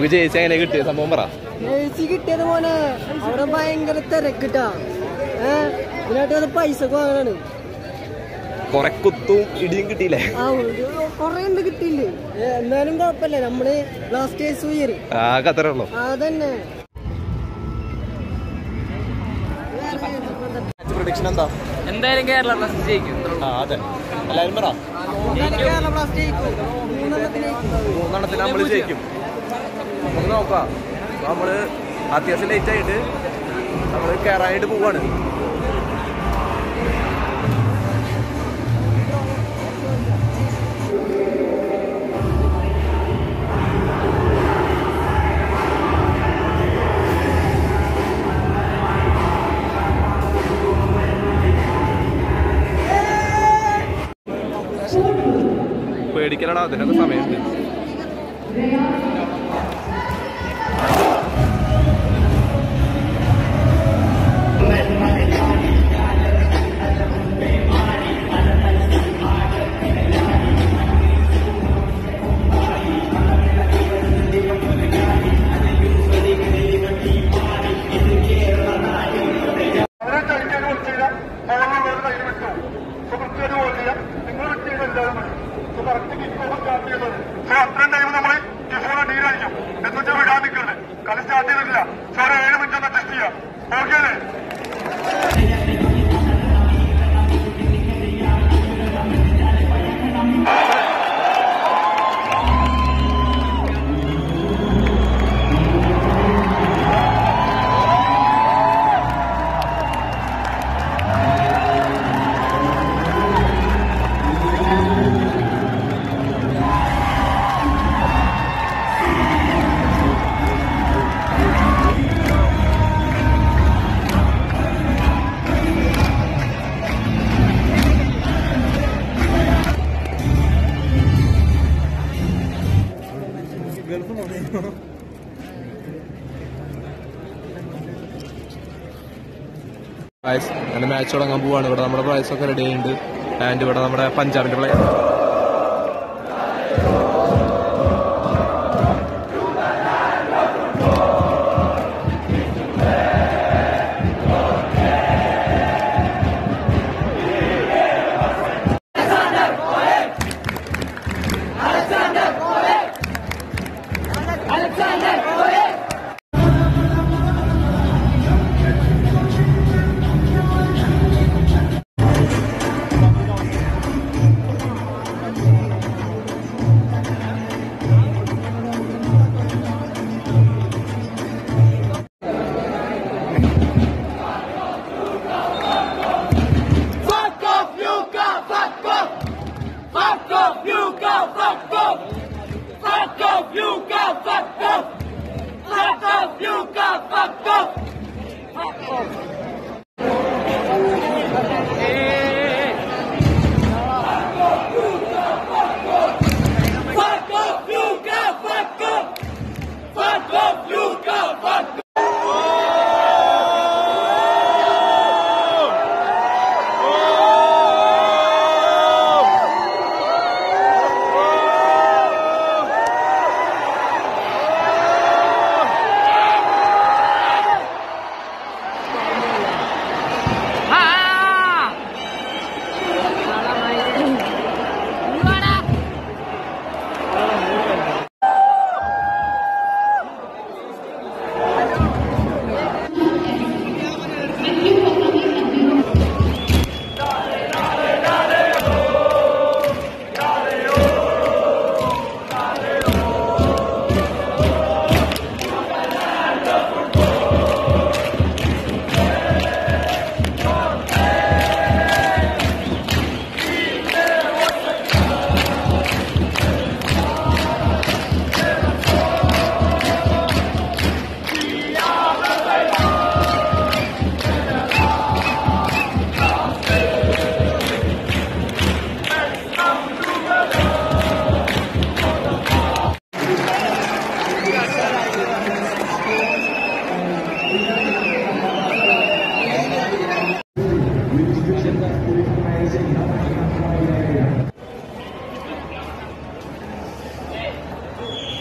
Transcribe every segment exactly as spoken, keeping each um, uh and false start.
നമുക്ക് ജയിച്ച എങ്ങനെ കിട്ടിയ സംഭവം പറ. ജയിച്ച് കിട്ടിയത് മോനെ അവിടെ ഭയങ്കര തിരക്കിട്ടാ. ഏഹ് ഇതിനായിട്ട് അത് പൈസ വാങ്ങാനാണ്. കൊറേ കുത്തും ഇടിയും കിട്ടിയില്ലേ? ആ കൊറേ ഉണ്ട് കിട്ടിയില്ലേ. എന്നാലും കുഴപ്പമില്ല, നമ്മള് ബ്ലാസ്റ്റേഴ്സ് ഉയരും. ആകെ അത്രേ ഉള്ളൂ. അതന്നെ. പ്രഡിക്ഷൻ എന്താ? എന്തായാലും കേരള ബ്ലാസ്റ്റേഴ്സ് ജയിക്കും. അതെ, എല്ലാരും പറ. കേരള ബ്ലാസ്റ്റേഴ്സ് ജയിക്കും. മൂന്നെണ്ണത്തിന് നമ്മള് ജയിക്കും. നമുക്ക് നോക്കാം. നമ്മള് അത്യാവശ്യം ലേറ്റ് ആയിട്ട് നമ്മള് കയറാനായിട്ട് പോവാണ്. പേടിക്കലടാ, അതിനൊക്കെ സമയമുണ്ട്. അത്രയും ടൈം നമ്മൾ ടിഫോണ ഡീലായിരിക്കും എന്നുവെച്ചാൽ വിടാൻ നിൽക്കുന്നത്. കളി സ്റ്റാർട്ട് ചെയ്തിട്ടില്ല. സാറ് ഏഴ് മിനിറ്റ് ഒന്ന് ടെസ്റ്റ് ചെയ്യാം. ഓക്കെ അല്ലേ? അങ്ങനെ മാച്ച് തുടങ്ങാൻ പോവാണ്. ഇവിടെ നമ്മുടെ പ്രൈസ് ഒക്കെ റെഡി ആയിട്ടുണ്ട്. ആൻഡ് ഇവിടെ നമ്മുടെ പഞ്ചാബിന്റെ പ്ലെയർ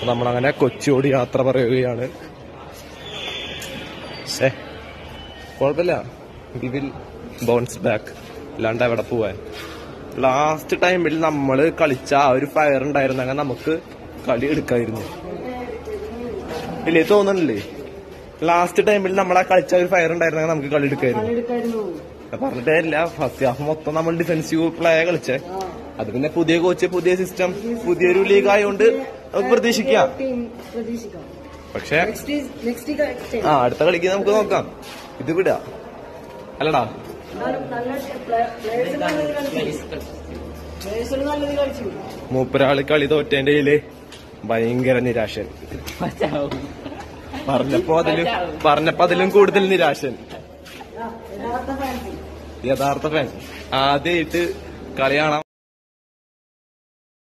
അപ്പൊ നമ്മളങ്ങനെ കൊച്ചിയോട് യാത്ര പറയുകയാണ്. ഏ കുഴപ്പമില്ല, വി വിൽ ബൗൺസ് ബാക്ക്. അല്ലാണ്ട് എവിടെ പോവാൻ. ലാസ്റ്റ് ടൈമിൽ നമ്മള് കളിച്ച ആ ഒരു ഫയർ ഉണ്ടായിരുന്നെങ്കിൽ നമുക്ക് കളി എടുക്കായിരുന്നു. ഇല്ലേ, തോന്നണില്ലേ? ലാസ്റ്റ് ടൈമിൽ നമ്മളാ കളിച്ച ഒരു ഫയർ ഉണ്ടായിരുന്നെങ്കിൽ നമുക്ക് കളി എടുക്കായിരുന്നു. പറഞ്ഞിട്ടേ ഇല്ല, ഫസ്റ്റ് ഹാഫ് മൊത്തം നമ്മൾ ഡിഫെൻസീവ് പ്ലേ കളിച്ചേ. അത് പിന്നെ പുതിയ കോച്ച്, പുതിയ സിസ്റ്റം, പുതിയൊരു ലീഗ് ആയതുകൊണ്ട് നമുക്ക് പ്രതീക്ഷിക്കാം. പക്ഷെ ആ അടുത്ത കളിക്ക് നമുക്ക് നോക്കാം. ഇത് വിടാ അല്ലടാ. മൂപ്പരാള് കളി തോറ്റേന്റെ കയ്യില് ഭയങ്കര നിരാശൻ. പറഞ്ഞപ്പോ അതിലും പറഞ്ഞപ്പോ അതിലും കൂടുതൽ നിരാശൻ. യഥാർത്ഥ ഫാൻ ആദ്യമായിട്ട് കളി കാണാൻ